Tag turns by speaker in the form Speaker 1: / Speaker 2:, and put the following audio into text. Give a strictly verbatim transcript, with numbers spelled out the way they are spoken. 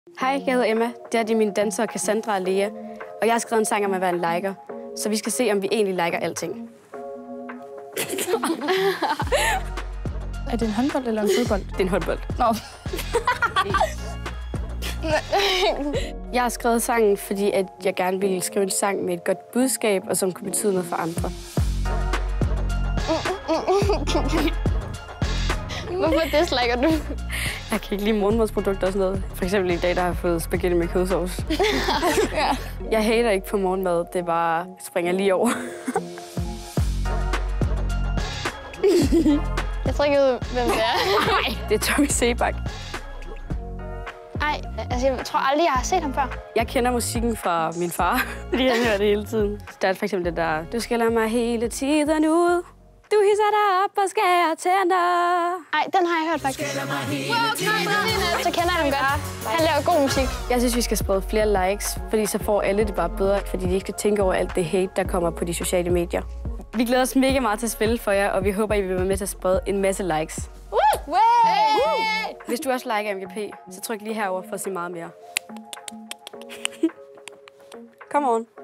Speaker 1: Hej, jeg hedder Emma. Det er de mine dansere Cassandra og Lea. Og jeg har skrevet en sang om at være en liker. Så vi skal se, om vi egentlig liker alting.
Speaker 2: Er det en håndbold eller en fodbold?
Speaker 1: Det er en håndbold.
Speaker 2: Nå.
Speaker 1: Jeg har skrevet sangen, fordi at jeg gerne ville skrive en sang med et godt budskab, og som kunne betyde noget for andre.
Speaker 2: Hvorfor disliker du?
Speaker 1: Jeg kan ikke lide morgenmadsprodukter og sådan noget. For eksempel i dag, der har jeg fået spaghetti med kødsovs.
Speaker 2: Ja.
Speaker 1: Jeg hater ikke på morgenmad. Det er bare, springer lige over.
Speaker 2: Jeg tror ikke ud, hvem det er.
Speaker 1: Nej, det er Tommy Sebak.
Speaker 2: Nej, altså jeg tror aldrig, jeg har set ham før.
Speaker 1: Jeg kender musikken fra min far, fordi han hører det hele tiden. Der er for eksempel det der, du skælder mig hele tiden ud. Du hisser dig op og skærer tænder.
Speaker 2: Nej, den har jeg hørt faktisk. Så kender jeg ham godt. Han laver god musik.
Speaker 1: Jeg synes, vi skal sprede flere likes, fordi så får alle det bare bedre, fordi de ikke skal tænke over alt det hate, der kommer på de sociale medier. Vi glæder os mega meget til at spille for jer, og vi håber, I vil være med til at sprede en masse likes. Hvis du også liker M G P, så tryk lige herover for at se meget mere. Come on.